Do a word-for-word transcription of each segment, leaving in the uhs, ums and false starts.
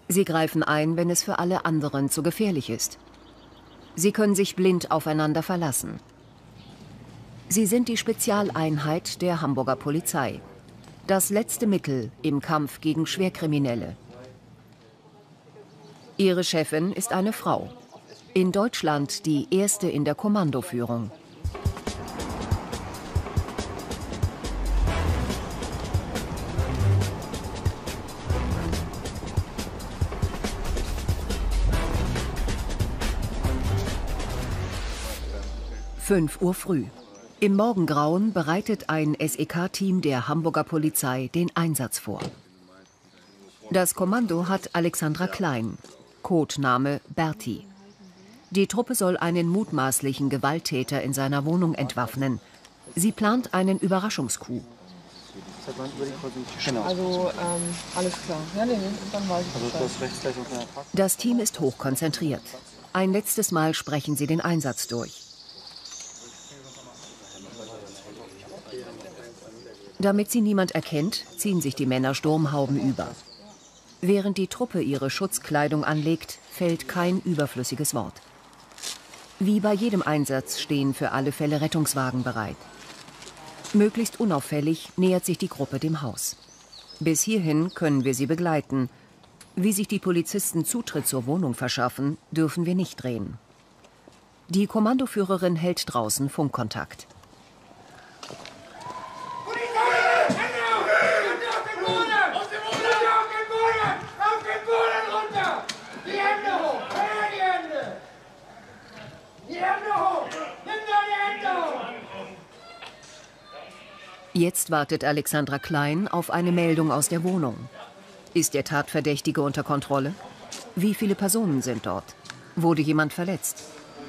Sie greifen ein, wenn es für alle anderen zu gefährlich ist. Sie können sich blind aufeinander verlassen. Sie sind die Spezialeinheit der Hamburger Polizei. Das letzte Mittel im Kampf gegen Schwerkriminelle. Ihre Chefin ist eine Frau. In Deutschland die erste in der Kommandoführung. fünf Uhr früh. Im Morgengrauen bereitet ein S E K-Team der Hamburger Polizei den Einsatz vor. Das Kommando hat Alexandra Klein, Codename Berti. Die Truppe soll einen mutmaßlichen Gewalttäter in seiner Wohnung entwaffnen. Sie plant einen Überraschungscoup. Also, ähm, alles klar. Ja, nee, dann weiß ich das. Das Team ist hochkonzentriert. Ein letztes Mal sprechen sie den Einsatz durch. Damit sie niemand erkennt, ziehen sich die Männer Sturmhauben über. Während die Truppe ihre Schutzkleidung anlegt, fällt kein überflüssiges Wort. Wie bei jedem Einsatz stehen für alle Fälle Rettungswagen bereit. Möglichst unauffällig nähert sich die Gruppe dem Haus. Bis hierhin können wir sie begleiten. Wie sich die Polizisten Zutritt zur Wohnung verschaffen, dürfen wir nicht drehen. Die Kommandoführerin hält draußen Funkkontakt. Jetzt wartet Alexandra Klein auf eine Meldung aus der Wohnung. Ist der Tatverdächtige unter Kontrolle? Wie viele Personen sind dort? Wurde jemand verletzt?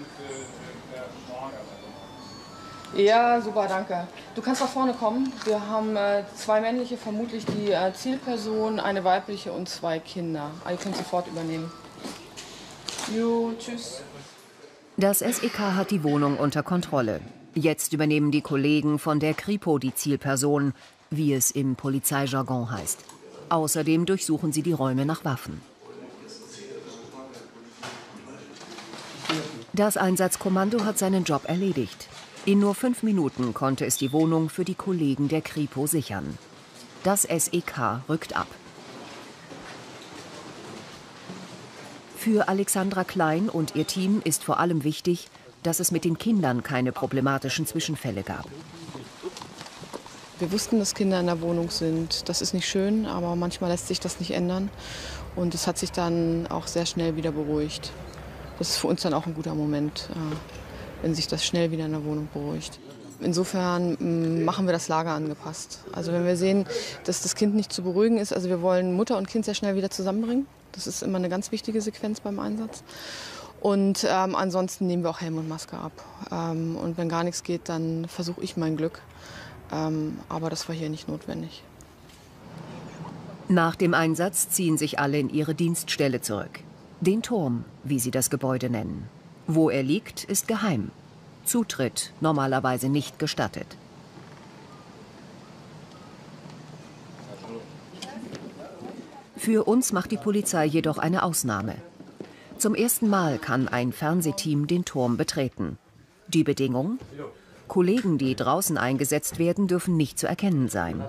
Ja, super, danke. Du kannst nach vorne kommen. Wir haben äh, zwei männliche, vermutlich die äh, Zielperson, eine weibliche und zwei Kinder. Also ihr könnt sofort übernehmen. Jo, tschüss. Das S E K hat die Wohnung unter Kontrolle. Jetzt übernehmen die Kollegen von der Kripo die Zielperson, wie es im Polizeijargon heißt. Außerdem durchsuchen sie die Räume nach Waffen. Das Einsatzkommando hat seinen Job erledigt. In nur fünf Minuten konnte es die Wohnung für die Kollegen der Kripo sichern. Das S E K rückt ab. Für Alexandra Klein und ihr Team ist vor allem wichtig, dass es mit den Kindern keine problematischen Zwischenfälle gab. Wir wussten, dass Kinder in der Wohnung sind. Das ist nicht schön, aber manchmal lässt sich das nicht ändern. Und es hat sich dann auch sehr schnell wieder beruhigt. Das ist für uns dann auch ein guter Moment, wenn sich das schnell wieder in der Wohnung beruhigt. Insofern machen wir das Lager angepasst. Also wenn wir sehen, dass das Kind nicht zu beruhigen ist, also wir wollen Mutter und Kind sehr schnell wieder zusammenbringen. Das ist immer eine ganz wichtige Sequenz beim Einsatz. Und ähm, ansonsten nehmen wir auch Helm und Maske ab. Ähm, und wenn gar nichts geht, dann versuche ich mein Glück. Ähm, aber das war hier nicht notwendig. Nach dem Einsatz ziehen sich alle in ihre Dienststelle zurück. Den Turm, wie sie das Gebäude nennen. Wo er liegt, ist geheim. Zutritt normalerweise nicht gestattet. Für uns macht die Polizei jedoch eine Ausnahme. Zum ersten Mal kann ein Fernsehteam den Turm betreten. Die Bedingung? Kollegen, die draußen eingesetzt werden, dürfen nicht zu erkennen sein.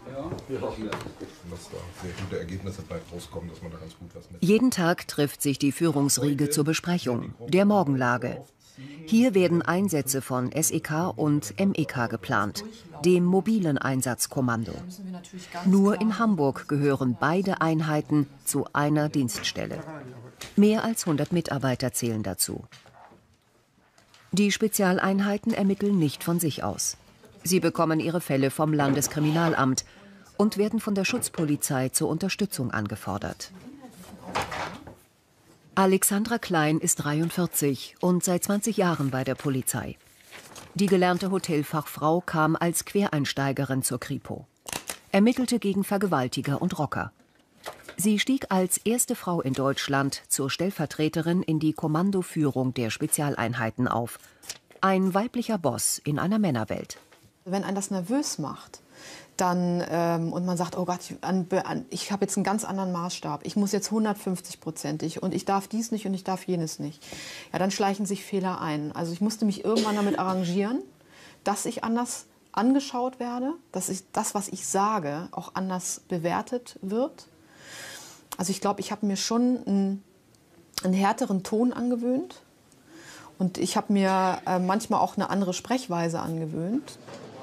Jeden Tag trifft sich die Führungsriege zur Besprechung der Morgenlage. Hier werden Einsätze von S E K und M E K geplant, dem mobilen Einsatzkommando. Nur in Hamburg gehören beide Einheiten zu einer Dienststelle. Mehr als hundert Mitarbeiter zählen dazu. Die Spezialeinheiten ermitteln nicht von sich aus. Sie bekommen ihre Fälle vom Landeskriminalamt und werden von der Schutzpolizei zur Unterstützung angefordert. Alexandra Klein ist dreiundvierzig und seit zwanzig Jahren bei der Polizei. Die gelernte Hotelfachfrau kam als Quereinsteigerin zur Kripo, ermittelte gegen Vergewaltiger und Rocker. Sie stieg als erste Frau in Deutschland zur Stellvertreterin in die Kommandoführung der Spezialeinheiten auf. Ein weiblicher Boss in einer Männerwelt. Wenn einen das nervös macht, dann, ähm, und man sagt, oh Gott, ich, an, an, ich habe jetzt einen ganz anderen Maßstab. Ich muss jetzt hundertfünfzig-prozentig und ich darf dies nicht und ich darf jenes nicht. Ja, dann schleichen sich Fehler ein. Also ich musste mich irgendwann damit arrangieren, dass ich anders angeschaut werde, dass ich, das, was ich sage, auch anders bewertet wird. Also ich glaube, ich habe mir schon einen, einen härteren Ton angewöhnt und ich habe mir äh, manchmal auch eine andere Sprechweise angewöhnt.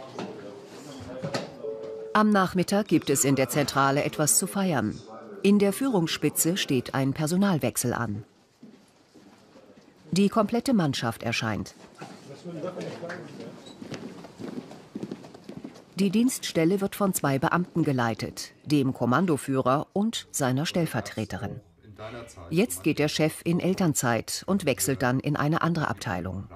Am Nachmittag gibt es in der Zentrale etwas zu feiern. In der Führungsspitze steht ein Personalwechsel an. Die komplette Mannschaft erscheint. Die Dienststelle wird von zwei Beamten geleitet, dem Kommandoführer und seiner Stellvertreterin. Jetzt geht der Chef in Elternzeit und wechselt dann in eine andere Abteilung.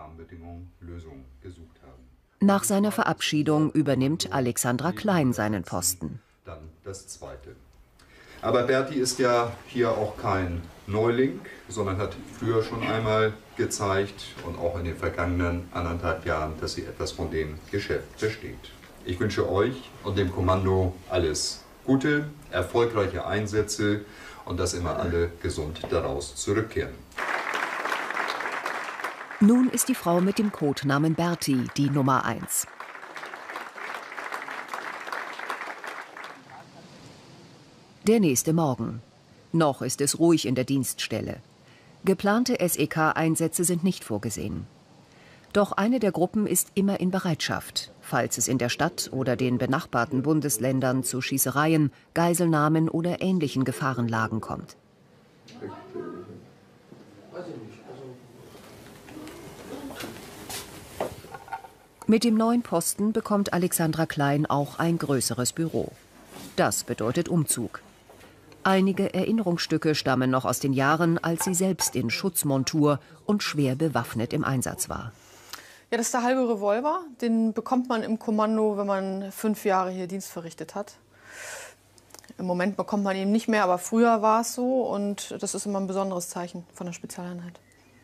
Nach seiner Verabschiedung übernimmt Alexandra Klein seinen Posten. Dann das Zweite. Aber Berti ist ja hier auch kein Neuling, sondern hat früher schon einmal gezeigt und auch in den vergangenen anderthalb Jahren, dass sie etwas von dem Geschäft versteht. Ich wünsche euch und dem Kommando alles Gute, erfolgreiche Einsätze und dass immer alle gesund daraus zurückkehren. Nun ist die Frau mit dem Codenamen Berti die Nummer eins. Der nächste Morgen. Noch ist es ruhig in der Dienststelle. Geplante S E K-Einsätze sind nicht vorgesehen. Doch eine der Gruppen ist immer in Bereitschaft, falls es in der Stadt oder den benachbarten Bundesländern zu Schießereien, Geiselnahmen oder ähnlichen Gefahrenlagen kommt. Mit dem neuen Posten bekommt Alexandra Klein auch ein größeres Büro. Das bedeutet Umzug. Einige Erinnerungsstücke stammen noch aus den Jahren, als sie selbst in Schutzmontur und schwer bewaffnet im Einsatz war. Ja, das ist der halbe Revolver. Den bekommt man im Kommando, wenn man fünf Jahre hier Dienst verrichtet hat. Im Moment bekommt man ihn nicht mehr, aber früher war es so. Und das ist immer ein besonderes Zeichen von der Spezialeinheit.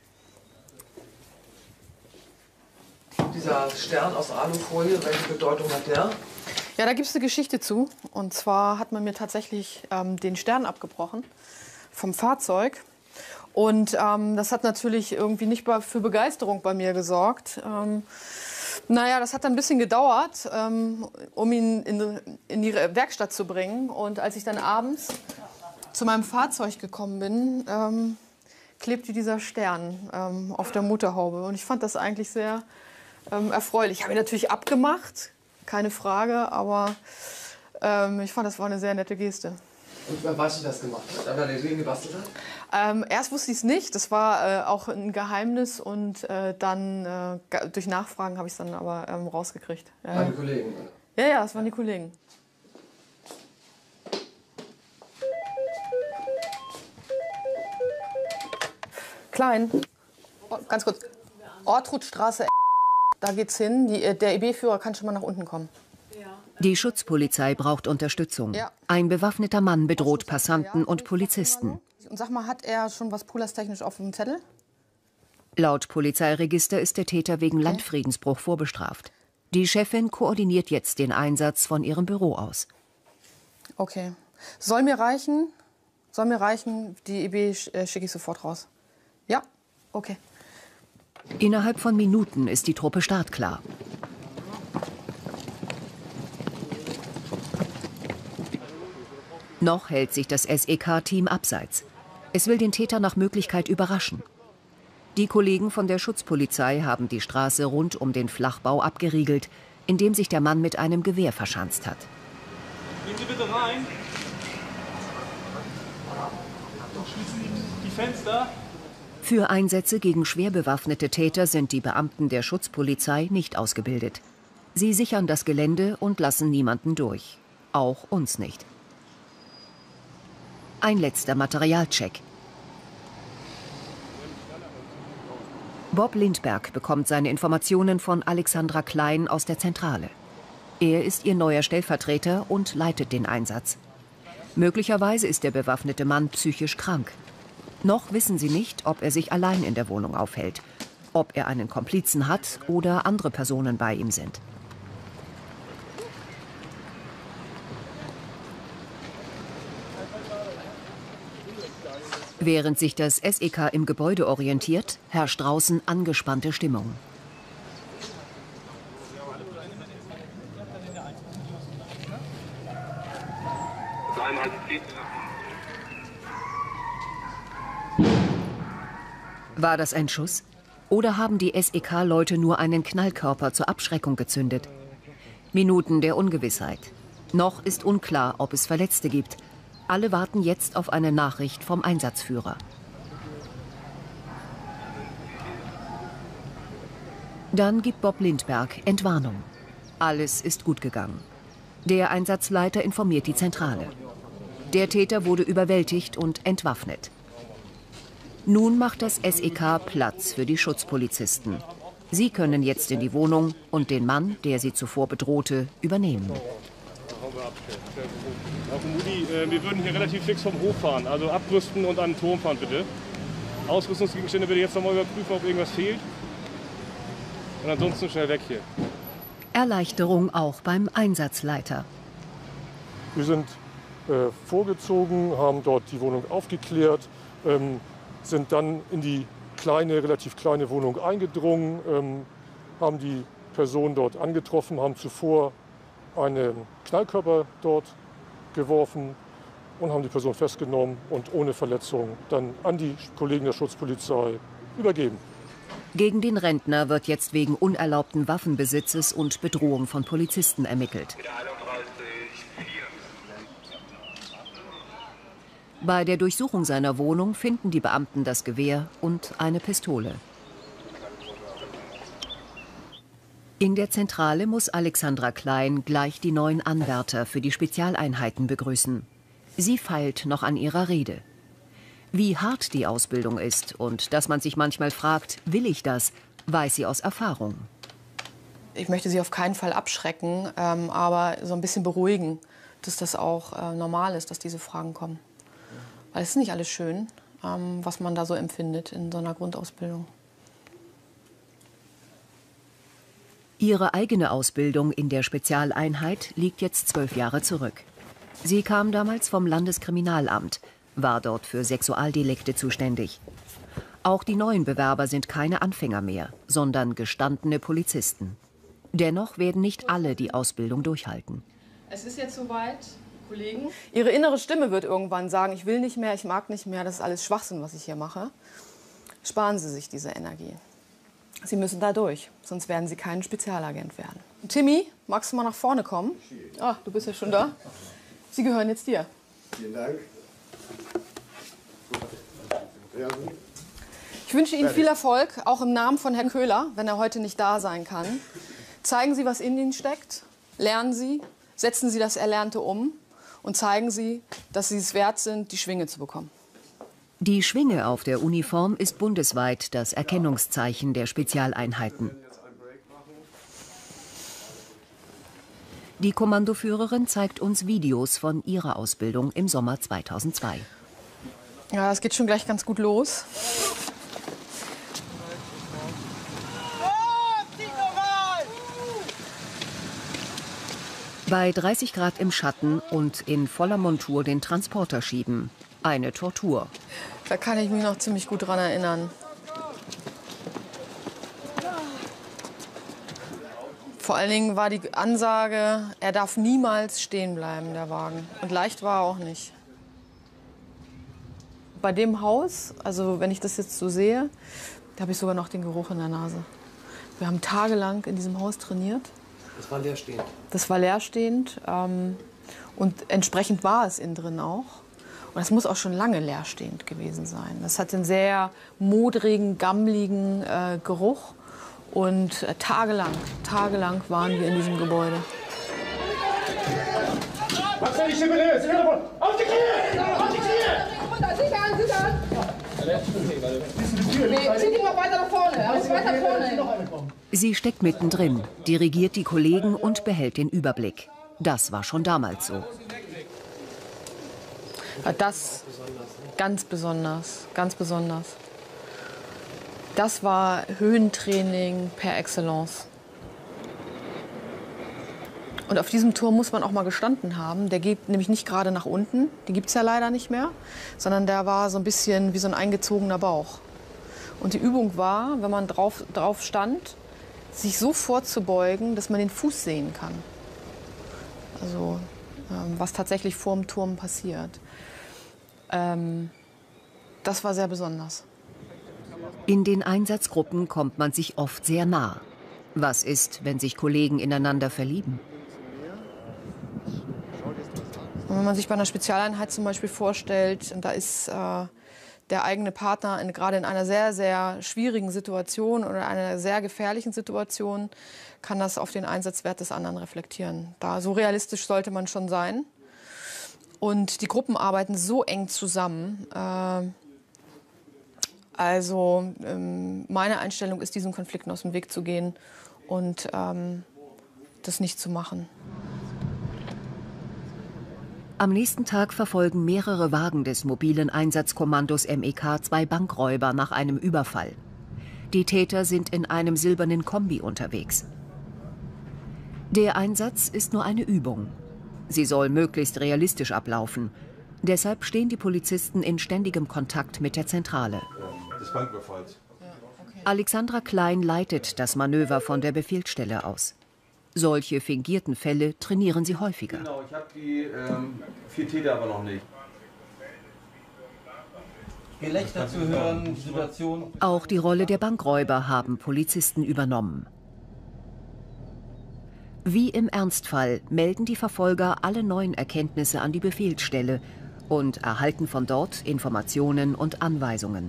Dieser Stern aus Alufolie, welche Bedeutung hat der? Ja, da gibt es eine Geschichte zu. Und zwar hat man mir tatsächlich ähm, den Stern abgebrochen vom Fahrzeug. Und ähm, das hat natürlich irgendwie nicht für Begeisterung bei mir gesorgt. Ähm, naja, das hat dann ein bisschen gedauert, ähm, um ihn in, in die Werkstatt zu bringen. Und als ich dann abends zu meinem Fahrzeug gekommen bin, ähm, klebte dieser Stern ähm, auf der Motorhaube. Und ich fand das eigentlich sehr ähm, erfreulich. Ich habe ihn natürlich abgemacht, keine Frage, aber ähm, ich fand, das war eine sehr nette Geste. Und wer weiß, wie das gemacht hat? Wer den gebastelt hat? Ähm, erst wusste ich es nicht, das war äh, auch ein Geheimnis und äh, dann äh, durch Nachfragen habe ich es dann aber ähm, rausgekriegt. Ja, Meine Kollegen? ja, ja, das waren die Kollegen. Klein, oh, ganz kurz, Ortrudstraße, da geht's hin, die, der E B-Führer kann schon mal nach unten kommen. Die Schutzpolizei braucht Unterstützung. Ja. Ein bewaffneter Mann bedroht Passanten und Polizisten. Und sag mal, hat er schon was pulerstechnisch auf dem Zettel? Laut Polizeiregister ist der Täter wegen Landfriedensbruch vorbestraft. Die Chefin koordiniert jetzt den Einsatz von ihrem Büro aus. Okay. Soll mir reichen? Soll mir reichen, die E B äh, schicke ich sofort raus. Ja? Okay. Innerhalb von Minuten ist die Truppe startklar. Noch hält sich das S E K-Team abseits. Es will den Täter nach Möglichkeit überraschen. Die Kollegen von der Schutzpolizei haben die Straße rund um den Flachbau abgeriegelt, in dem sich der Mann mit einem Gewehr verschanzt hat. Gehen Sie bitte rein. Schließen Sie die Fenster. Für Einsätze gegen schwer bewaffnete Täter sind die Beamten der Schutzpolizei nicht ausgebildet. Sie sichern das Gelände und lassen niemanden durch. Auch uns nicht. Ein letzter Materialcheck. Bob Lindberg bekommt seine Informationen von Alexandra Klein aus der Zentrale. Er ist ihr neuer Stellvertreter und leitet den Einsatz. Möglicherweise ist der bewaffnete Mann psychisch krank. Noch wissen sie nicht, ob er sich allein in der Wohnung aufhält, ob er einen Komplizen hat oder andere Personen bei ihm sind. Während sich das S E K im Gebäude orientiert, herrscht draußen angespannte Stimmung. War das ein Schuss? Oder haben die S E K-Leute nur einen Knallkörper zur Abschreckung gezündet? Minuten der Ungewissheit. Noch ist unklar, ob es Verletzte gibt. Alle warten jetzt auf eine Nachricht vom Einsatzführer. Dann gibt Bob Lindberg Entwarnung. Alles ist gut gegangen. Der Einsatzleiter informiert die Zentrale. Der Täter wurde überwältigt und entwaffnet. Nun macht das S E K Platz für die Schutzpolizisten. Sie können jetzt in die Wohnung und den Mann, der sie zuvor bedrohte, übernehmen. Mudi, äh, wir würden hier relativ fix vom Hof fahren, also abrüsten und an den Turm fahren bitte. Ausrüstungsgegenstände bitte jetzt nochmal überprüfen, ob irgendwas fehlt. Und ansonsten schnell weg hier. Erleichterung auch beim Einsatzleiter. Wir sind äh, vorgezogen, haben dort die Wohnung aufgeklärt, ähm, sind dann in die kleine, relativ kleine Wohnung eingedrungen, ähm, haben die Person dort angetroffen, haben zuvor einen Knallkörper dort geworfen und haben die Person festgenommen und ohne Verletzung dann an die Kollegen der Schutzpolizei übergeben. Gegen den Rentner wird jetzt wegen unerlaubten Waffenbesitzes und Bedrohung von Polizisten ermittelt. Bei der Durchsuchung seiner Wohnung finden die Beamten das Gewehr und eine Pistole. In der Zentrale muss Alexandra Klein gleich die neuen Anwärter für die Spezialeinheiten begrüßen. Sie feilt noch an ihrer Rede. Wie hart die Ausbildung ist und dass man sich manchmal fragt, will ich das, weiß sie aus Erfahrung. Ich möchte sie auf keinen Fall abschrecken, ähm, aber so ein bisschen beruhigen, dass das auch äh, normal ist, dass diese Fragen kommen. Weil es ist nicht alles schön, ähm, was man da so empfindet in so einer Grundausbildung. Ihre eigene Ausbildung in der Spezialeinheit liegt jetzt zwölf Jahre zurück. Sie kam damals vom Landeskriminalamt, war dort für Sexualdelikte zuständig. Auch die neuen Bewerber sind keine Anfänger mehr, sondern gestandene Polizisten. Dennoch werden nicht alle die Ausbildung durchhalten. Es ist jetzt soweit, Kollegen. Ihre innere Stimme wird irgendwann sagen, ich will nicht mehr, ich mag nicht mehr, das ist alles Schwachsinn, was ich hier mache. Sparen Sie sich diese Energie. Sie müssen da durch, sonst werden Sie kein Spezialagent werden. Timmy, magst du mal nach vorne kommen? Ah, du bist ja schon da. Sie gehören jetzt dir. Vielen Dank. Ich wünsche Ihnen viel Erfolg, auch im Namen von Herrn Köhler, wenn er heute nicht da sein kann. Zeigen Sie, was in Ihnen steckt. Lernen Sie, setzen Sie das Erlernte um und zeigen Sie, dass Sie es wert sind, die Schwinge zu bekommen. Die Schwinge auf der Uniform ist bundesweit das Erkennungszeichen der Spezialeinheiten. Die Kommandoführerin zeigt uns Videos von ihrer Ausbildung im Sommer zweitausendzwei. Ja, es geht schon gleich ganz gut los. Bei dreißig Grad im Schatten und in voller Montur den Transporter schieben. Eine Tortur. Da kann ich mich noch ziemlich gut dran erinnern. Vor allen Dingen war die Ansage, er darf niemals stehen bleiben, der Wagen. Und leicht war er auch nicht. Bei dem Haus, also wenn ich das jetzt so sehe, da habe ich sogar noch den Geruch in der Nase. Wir haben tagelang in diesem Haus trainiert. Das war leerstehend. Das war leerstehend ähm, und entsprechend war es innen drin auch. Und das muss auch schon lange leerstehend gewesen sein. Das hat einen sehr modrigen, gammligen äh, Geruch. Und äh, tagelang, tagelang waren wir in diesem Gebäude. Was soll ich denn bitte? Auf die Knie! Auf die Knie! Sichern, sichern! Nee, zieh dich mal weiter nach vorne. Also weiter vorne. Sie steckt mittendrin, dirigiert die Kollegen und behält den Überblick. Das war schon damals so. Das ganz besonders, ganz besonders. Das war Höhentraining per excellence. Und auf diesem Turm muss man auch mal gestanden haben. Der geht nämlich nicht gerade nach unten, die gibt es ja leider nicht mehr, sondern der war so ein bisschen wie so ein eingezogener Bauch. Und die Übung war, wenn man drauf, drauf stand, sich so vorzubeugen, dass man den Fuß sehen kann. Also ähm, was tatsächlich vor dem Turm passiert. Ähm, das war sehr besonders. In den Einsatzgruppen kommt man sich oft sehr nah. Was ist, wenn sich Kollegen ineinander verlieben? Und wenn man sich bei einer Spezialeinheit zum Beispiel vorstellt, und da ist äh, der eigene Partner in, gerade in einer sehr, sehr schwierigen Situation oder einer sehr gefährlichen Situation, kann das auf den Einsatzwert des anderen reflektieren. Da, so realistisch sollte man schon sein. Und die Gruppen arbeiten so eng zusammen. Äh, also ähm, meine Einstellung ist, diesen Konflikten aus dem Weg zu gehen und ähm, das nicht zu machen. Am nächsten Tag verfolgen mehrere Wagen des mobilen Einsatzkommandos M E K zwei Bankräuber nach einem Überfall. Die Täter sind in einem silbernen Kombi unterwegs. Der Einsatz ist nur eine Übung. Sie soll möglichst realistisch ablaufen. Deshalb stehen die Polizisten in ständigem Kontakt mit der Zentrale. Des Banküberfalls. Alexandra Klein leitet das Manöver von der Befehlsstelle aus. Solche fingierten Fälle trainieren sie häufiger. Genau, ich habe die ähm, vier Täter aber noch nicht. Gelächter zu hören, Situation. Auch die Rolle der Bankräuber haben Polizisten übernommen. Wie im Ernstfall melden die Verfolger alle neuen Erkenntnisse an die Befehlsstelle und erhalten von dort Informationen und Anweisungen.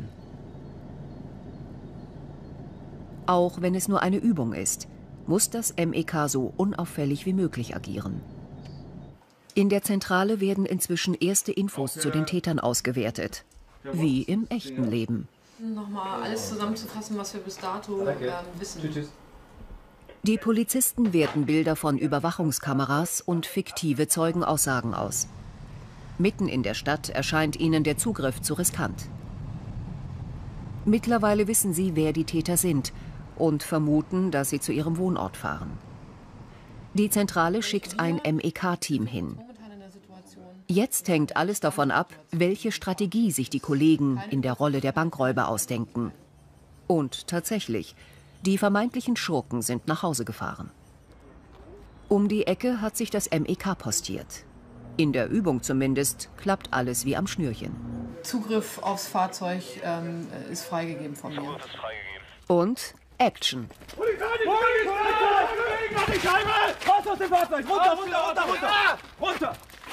Auch wenn es nur eine Übung ist, muss das M E K so unauffällig wie möglich agieren. In der Zentrale werden inzwischen erste Infos zu den Tätern ausgewertet, wie im echten Leben. Nochmal alles zusammenzufassen, was wir bis dato ähm, wissen. Die Polizisten werten Bilder von Überwachungskameras und fiktive Zeugenaussagen aus. Mitten in der Stadt erscheint ihnen der Zugriff zu riskant. Mittlerweile wissen sie, wer die Täter sind, und vermuten, dass sie zu ihrem Wohnort fahren. Die Zentrale schickt ein M E K-Team hin. Jetzt hängt alles davon ab, welche Strategie sich die Kollegen in der Rolle der Bankräuber ausdenken. Und tatsächlich, die vermeintlichen Schurken sind nach Hause gefahren. Um die Ecke hat sich das M E K postiert. In der Übung zumindest klappt alles wie am Schnürchen. Zugriff aufs Fahrzeug ähm, ist freigegeben von mir. Und Action. Polizei! Polizei! Raus aus dem Fahrzeug! Runter, runter, runter, runter! Runter!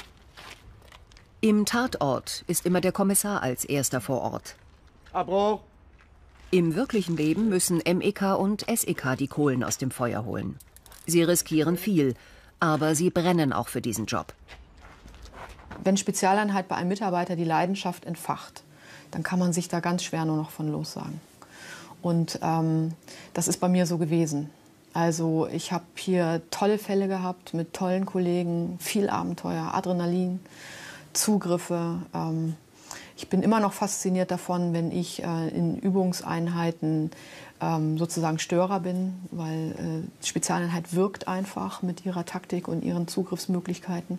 Im Tatort ist immer der Kommissar als erster vor Ort. Abbruch! Im wirklichen Leben müssen M E K und S E K die Kohlen aus dem Feuer holen. Sie riskieren viel, aber sie brennen auch für diesen Job. Wenn Spezialeinheit bei einem Mitarbeiter die Leidenschaft entfacht, dann kann man sich da ganz schwer nur noch von lossagen. Und ähm, das ist bei mir so gewesen. Also ich habe hier tolle Fälle gehabt mit tollen Kollegen, viel Abenteuer, Adrenalin, Zugriffe. Ähm, ich bin immer noch fasziniert davon, wenn ich äh, in Übungseinheiten ähm, sozusagen Störer bin, weil äh, Spezialeinheit wirkt einfach mit ihrer Taktik und ihren Zugriffsmöglichkeiten.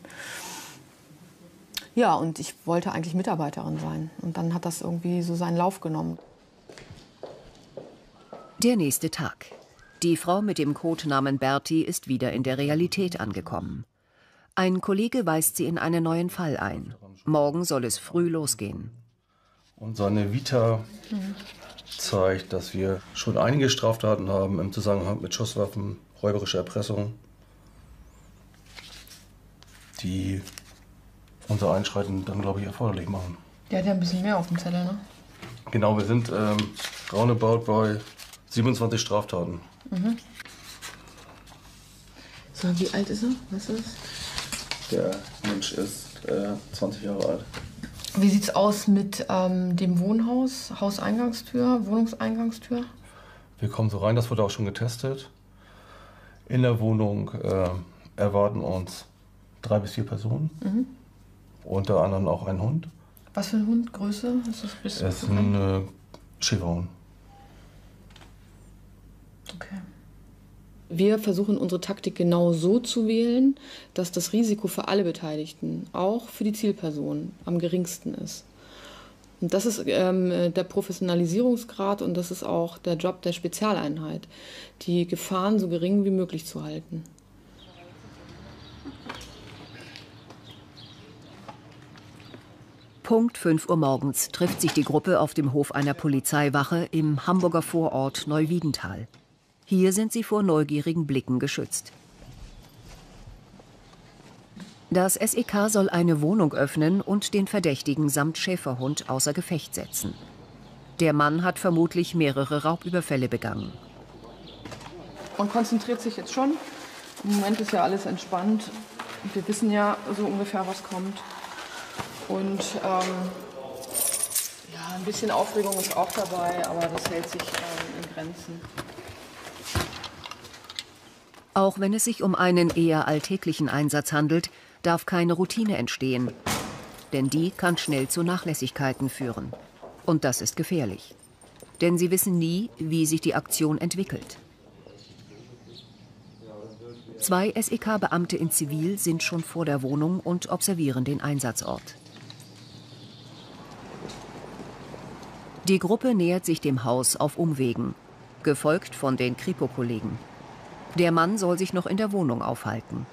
Ja, und ich wollte eigentlich Mitarbeiterin sein. Und dann hat das irgendwie so seinen Lauf genommen. Der nächste Tag. Die Frau mit dem Codenamen Berti ist wieder in der Realität angekommen. Ein Kollege weist sie in einen neuen Fall ein. Morgen soll es früh losgehen. Und seine Vita mhm. zeigt, dass wir schon einige Straftaten haben im Zusammenhang mit Schusswaffen, räuberische Erpressung, die unser Einschreiten dann, glaube ich, erforderlich machen. Der hat ja ein bisschen mehr auf dem Zettel, ne? Genau, wir sind ähm, roundabout bei siebenundzwanzig Straftaten. Mhm. So, wie alt ist er? Was ist das? Der Mensch ist äh, zwanzig Jahre alt. Wie sieht's aus mit ähm, dem Wohnhaus, Hauseingangstür, Wohnungseingangstür? Wir kommen so rein, das wurde auch schon getestet. In der Wohnung äh, erwarten uns drei bis vier Personen. Mhm. Unter anderem auch ein Hund. Was für ein Hund? Größe? Ist das ein bisschen Es ist ein äh, Schäferhund. Okay. Wir versuchen unsere Taktik genau so zu wählen, dass das Risiko für alle Beteiligten, auch für die Zielperson, am geringsten ist. Und das ist ähm, der Professionalisierungsgrad und das ist auch der Job der Spezialeinheit, die Gefahren so gering wie möglich zu halten. Punkt fünf Uhr morgens trifft sich die Gruppe auf dem Hof einer Polizeiwache im Hamburger Vorort Neuwiedental. Hier sind sie vor neugierigen Blicken geschützt. Das S E K soll eine Wohnung öffnen und den Verdächtigen samt Schäferhund außer Gefecht setzen. Der Mann hat vermutlich mehrere Raubüberfälle begangen. Man konzentriert sich jetzt schon. Im Moment ist ja alles entspannt. Wir wissen ja so ungefähr, was kommt. Und ähm, ja, ein bisschen Aufregung ist auch dabei, aber das hält sich ähm, in Grenzen. Auch wenn es sich um einen eher alltäglichen Einsatz handelt, darf keine Routine entstehen. Denn die kann schnell zu Nachlässigkeiten führen. Und das ist gefährlich. Denn sie wissen nie, wie sich die Aktion entwickelt. Zwei S E K-Beamte in Zivil sind schon vor der Wohnung und observieren den Einsatzort. Die Gruppe nähert sich dem Haus auf Umwegen, gefolgt von den Kripo-Kollegen. Der Mann soll sich noch in der Wohnung aufhalten.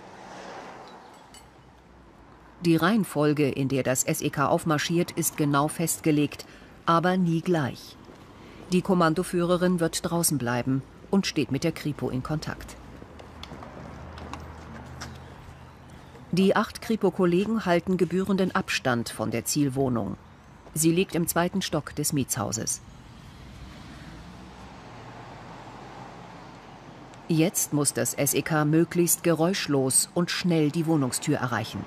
Die Reihenfolge, in der das S E K aufmarschiert, ist genau festgelegt, aber nie gleich. Die Kommandoführerin wird draußen bleiben und steht mit der Kripo in Kontakt. Die acht Kripo-Kollegen halten gebührenden Abstand von der Zielwohnung. Sie liegt im zweiten Stock des Mietshauses. Jetzt muss das S E K möglichst geräuschlos und schnell die Wohnungstür erreichen.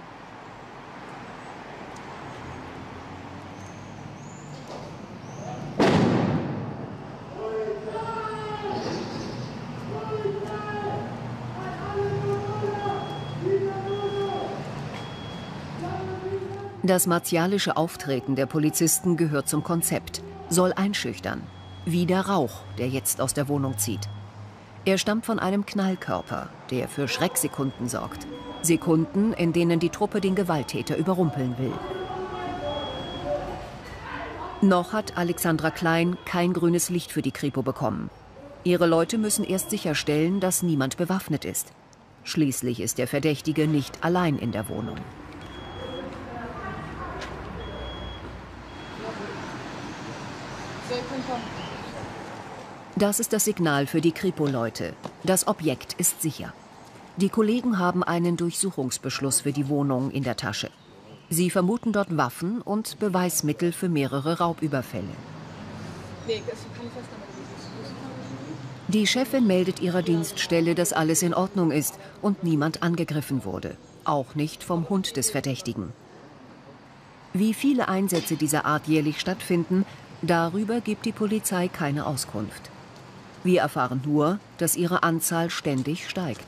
Das martialische Auftreten der Polizisten gehört zum Konzept, soll einschüchtern, wie der Rauch, der jetzt aus der Wohnung zieht. Er stammt von einem Knallkörper, der für Schrecksekunden sorgt. Sekunden, in denen die Truppe den Gewalttäter überrumpeln will. Noch hat Alexandra Klein kein grünes Licht für die Kripo bekommen. Ihre Leute müssen erst sicherstellen, dass niemand bewaffnet ist. Schließlich ist der Verdächtige nicht allein in der Wohnung. Das ist das Signal für die Kripo-Leute. Das Objekt ist sicher. Die Kollegen haben einen Durchsuchungsbeschluss für die Wohnung in der Tasche. Sie vermuten dort Waffen und Beweismittel für mehrere Raubüberfälle. Die Chefin meldet ihrer Dienststelle, dass alles in Ordnung ist und niemand angegriffen wurde. Auch nicht vom Hund des Verdächtigen. Wie viele Einsätze dieser Art jährlich stattfinden, darüber gibt die Polizei keine Auskunft. Wir erfahren nur, dass ihre Anzahl ständig steigt.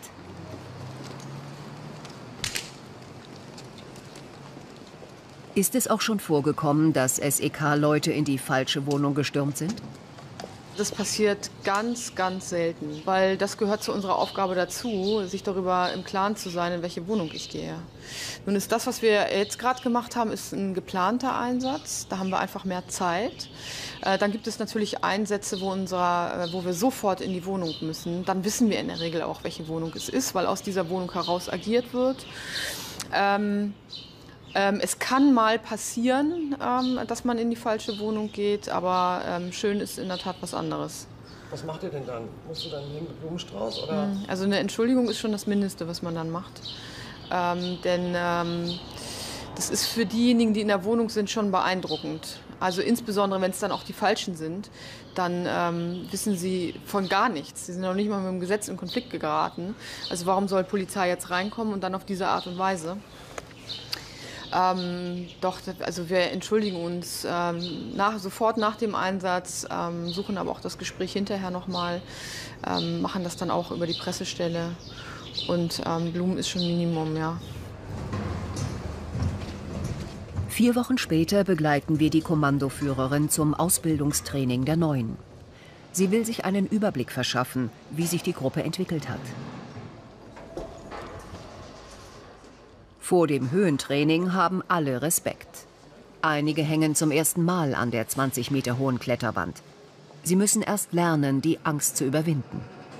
Ist es auch schon vorgekommen, dass S E K-Leute in die falsche Wohnung gestürmt sind? Das passiert ganz, ganz selten, weil das gehört zu unserer Aufgabe dazu, sich darüber im Klaren zu sein, in welche Wohnung ich gehe. Nun ist das, was wir jetzt gerade gemacht haben, ist ein geplanter Einsatz. Da haben wir einfach mehr Zeit. Äh, dann gibt es natürlich Einsätze, wo, unserer, wo wir sofort in die Wohnung müssen. Dann wissen wir in der Regel auch, welche Wohnung es ist, weil aus dieser Wohnung heraus agiert wird. Ähm, Ähm, es kann mal passieren, ähm, dass man in die falsche Wohnung geht, aber ähm, schön ist in der Tat was anderes. Was macht ihr denn dann? Musst du dann hin mit Blumenstrauß? Oder? Also eine Entschuldigung ist schon das Mindeste, was man dann macht. Ähm, denn ähm, das ist für diejenigen, die in der Wohnung sind, schon beeindruckend. Also insbesondere, wenn es dann auch die Falschen sind, dann ähm, wissen sie von gar nichts. Sie sind noch nicht mal mit dem Gesetz in Konflikt geraten. Also warum soll Polizei jetzt reinkommen und dann auf diese Art und Weise? Ähm, doch, also wir entschuldigen uns ähm, nach, sofort nach dem Einsatz, ähm, suchen aber auch das Gespräch hinterher nochmal, ähm, machen das dann auch über die Pressestelle und ähm, Blumen ist schon Minimum, ja. Vier Wochen später begleiten wir die Kommandoführerin zum Ausbildungstraining der Neuen. Sie will sich einen Überblick verschaffen, wie sich die Gruppe entwickelt hat. Vor dem Höhentraining haben alle Respekt. Einige hängen zum ersten Mal an der zwanzig Meter hohen Kletterwand. Sie müssen erst lernen, die Angst zu überwinden.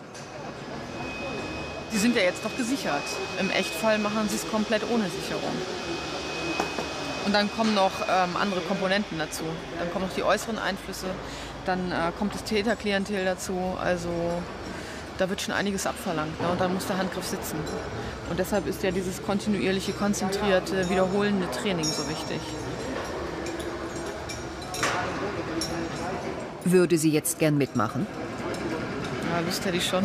Sie sind ja jetzt noch gesichert. Im Echtfall machen sie es komplett ohne Sicherung. Und dann kommen noch ähm, andere Komponenten dazu. Dann kommen noch die äußeren Einflüsse, dann äh, kommt das Täterklientel dazu. Also da wird schon einiges abverlangt, ne? Und dann muss der Handgriff sitzen. Und deshalb ist ja dieses kontinuierliche, konzentrierte, wiederholende Training so wichtig. Würde sie jetzt gern mitmachen? Ja, Lust hätte ich schon.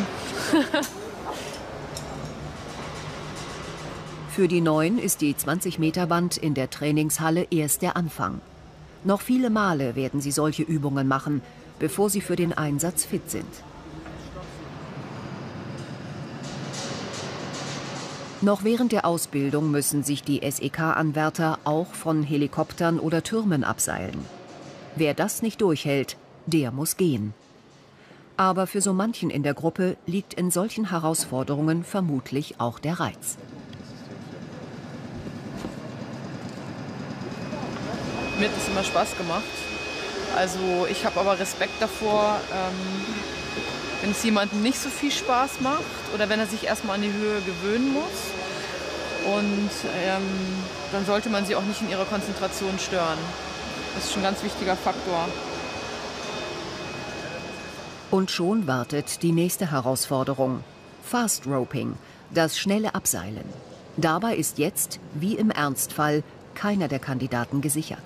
Für die Neuen ist die zwanzig Meter Wand in der Trainingshalle erst der Anfang. Noch viele Male werden sie solche Übungen machen, bevor sie für den Einsatz fit sind. Noch während der Ausbildung müssen sich die S E K-Anwärter auch von Helikoptern oder Türmen abseilen. Wer das nicht durchhält, der muss gehen. Aber für so manchen in der Gruppe liegt in solchen Herausforderungen vermutlich auch der Reiz. Mir hat es immer Spaß gemacht. Also ich habe aber Respekt davor, ähm, wenn es jemandem nicht so viel Spaß macht oder wenn er sich erstmal an die Höhe gewöhnen muss. Und ähm, dann sollte man sie auch nicht in ihrer Konzentration stören. Das ist schon ein ganz wichtiger Faktor. Und schon wartet die nächste Herausforderung. Fast Roping, das schnelle Abseilen. Dabei ist jetzt, wie im Ernstfall, keiner der Kandidaten gesichert.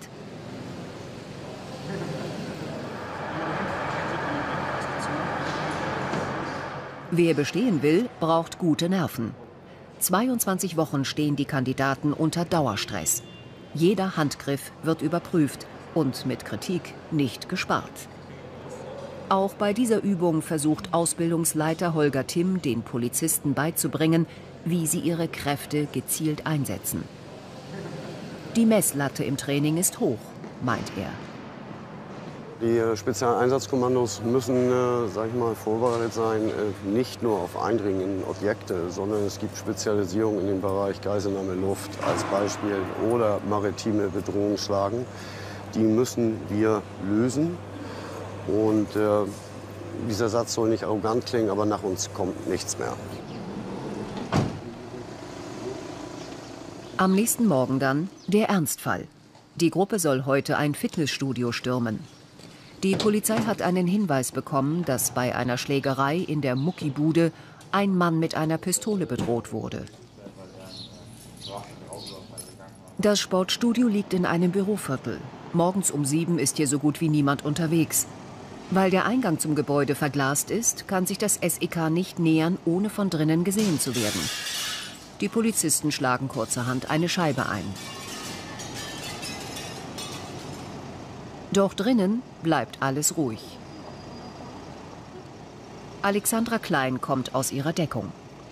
Wer bestehen will, braucht gute Nerven. zweiundzwanzig Wochen stehen die Kandidaten unter Dauerstress. Jeder Handgriff wird überprüft und mit Kritik nicht gespart. Auch bei dieser Übung versucht Ausbildungsleiter Holger Timm den Polizisten beizubringen, wie sie ihre Kräfte gezielt einsetzen. Die Messlatte im Training ist hoch, meint er. Die Spezialeinsatzkommandos müssen, äh, sag ich mal, vorbereitet sein, äh, nicht nur auf Eindringen in Objekte, sondern es gibt Spezialisierung in dem Bereich Geiselnahme Luft als Beispiel oder maritime Bedrohungslagen. Die müssen wir lösen. Und äh, dieser Satz soll nicht arrogant klingen, aber nach uns kommt nichts mehr. Am nächsten Morgen dann der Ernstfall. Die Gruppe soll heute ein Fitnessstudio stürmen. Die Polizei hat einen Hinweis bekommen, dass bei einer Schlägerei in der Muckibude ein Mann mit einer Pistole bedroht wurde. Das Sportstudio liegt in einem Büroviertel. Morgens um sieben ist hier so gut wie niemand unterwegs. Weil der Eingang zum Gebäude verglast ist, kann sich das S E K nicht nähern, ohne von drinnen gesehen zu werden. Die Polizisten schlagen kurzerhand eine Scheibe ein. Doch drinnen bleibt alles ruhig. Alexandra Klein kommt aus ihrer Deckung.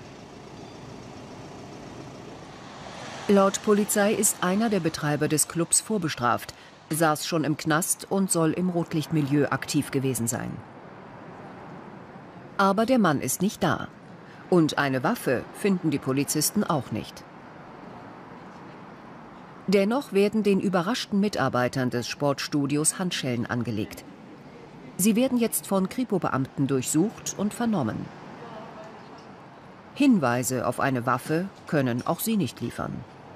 Laut Polizei ist einer der Betreiber des Clubs vorbestraft, saß schon im Knast und soll im Rotlichtmilieu aktiv gewesen sein. Aber der Mann ist nicht da. Und eine Waffe finden die Polizisten auch nicht. Dennoch werden den überraschten Mitarbeitern des Sportstudios Handschellen angelegt. Sie werden jetzt von Kripo-Beamten durchsucht und vernommen. Hinweise auf eine Waffe können auch sie nicht liefern.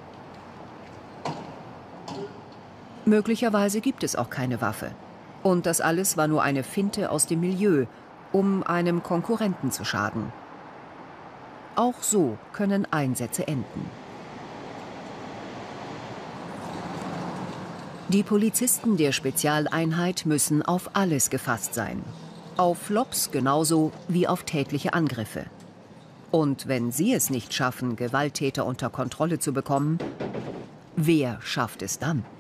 Möglicherweise gibt es auch keine Waffe. Und das alles war nur eine Finte aus dem Milieu, um einem Konkurrenten zu schaden. Auch so können Einsätze enden. Die Polizisten der Spezialeinheit müssen auf alles gefasst sein. Auf Flops genauso wie auf tätliche Angriffe. Und wenn sie es nicht schaffen, Gewalttäter unter Kontrolle zu bekommen, wer schafft es dann?